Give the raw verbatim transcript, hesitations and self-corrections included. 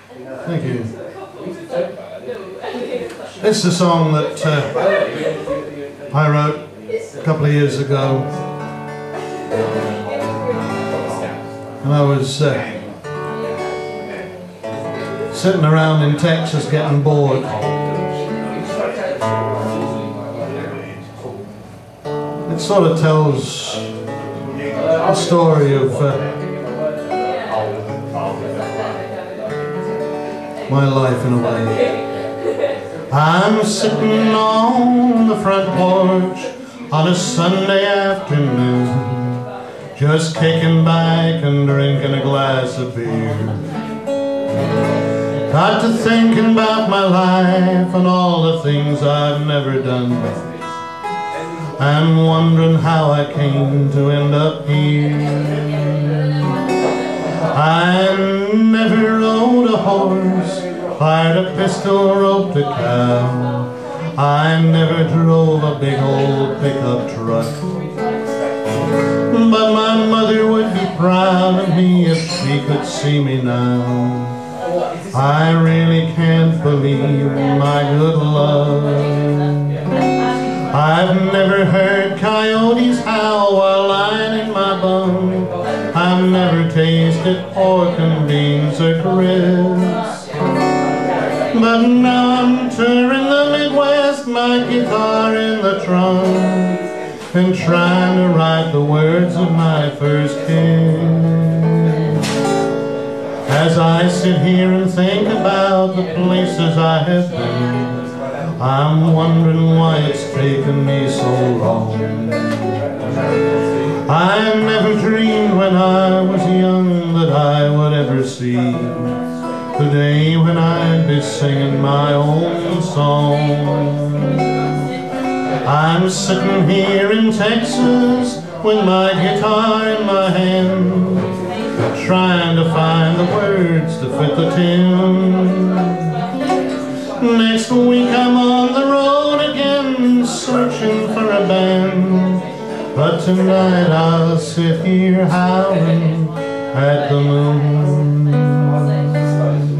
Thank you. This is a song that uh, I wrote a couple of years ago. And I was uh, sitting around in Texas getting bored. It sort of tells a story of uh, my life in a way. I'm sitting on the front porch on a Sunday afternoon, just kicking back and drinking a glass of beer. Got to thinking about my life and all the things I've never done, and wondering how I came to end up here. I never rode a horse, fired a pistol, roped a cow. I never drove a big old pickup truck, but my mother would be proud of me if she could see me now. I really can't believe my good luck. I've never heard coyotes howl while lying in my bunk. I've never tasted pork and beans or grits. But now I'm touring the Midwest, my guitar in the trunk, and trying to write the words of my first kiss. As I sit here and think about the places I have been, I'm wondering why it's taken me so long. I never dreamed when I was young that I would ever see the day when I'd be singing my own song. I'm sitting here in Texas with my guitar in my hand, trying to find the words to fit the tune. Next week I'm on the road again, searching for a band, but tonight I'll sit here howling at the moon.